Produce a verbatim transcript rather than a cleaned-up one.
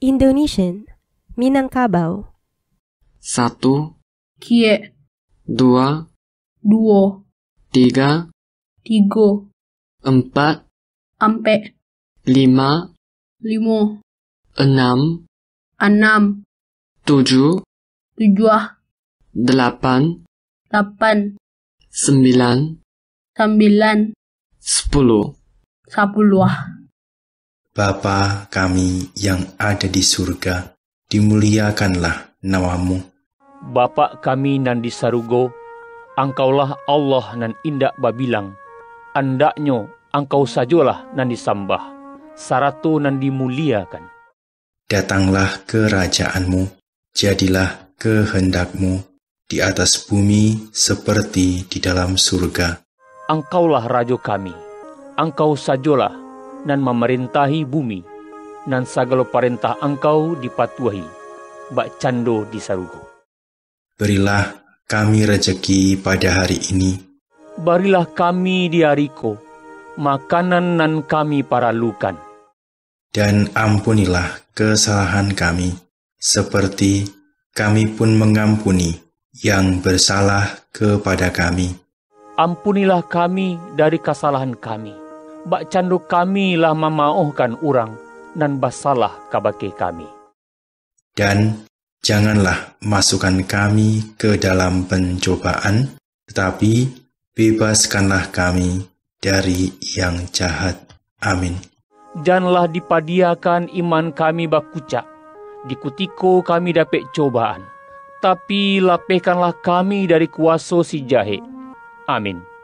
Indonesian, Minangkabau. Satu, Kie, dua, duo, tiga, tigo, empat, ampe, lima, limo, enam, anam, tujuh, tujuh, delapan, delapan, sembilan, sembilan, sepuluh. sepuluh. Bapa kami yang ada di surga, dimuliakanlah namamu. Bapa kami nan di sarugo, angkaulah Allah nan indak babilang. Andaknyo angkau sajolah nan disambah, saratu nan dimuliakan. Datanglah kerajaanmu, jadilah kehendakmu di atas bumi seperti di dalam surga. Angkaulah rajo kami, angkau sajolah nan memerintahi bumi, nan sagala parentah angkau dipatuhi, bak cando di sarugo. Berilah kami rejeki pada hari ini. Barilah kami di hariko, makanan nan kami paralukan. Dan ampunilah kesalahan kami, seperti kami pun mengampuni yang bersalah kepada kami. Ampunilah kami dari kesalahan kami, bak cando kami lah memaohkan urang, nan basalah kabake kami. Dan janganlah masukkan kami ke dalam pencobaan, tetapi bebaskanlah kami dari yang jahat. Amin. Janganlah dipadiakan iman kami bakucak, dikutiko kami dapet cobaan, tapi lapehkanlah kami dari kuasa si jahe. Amin.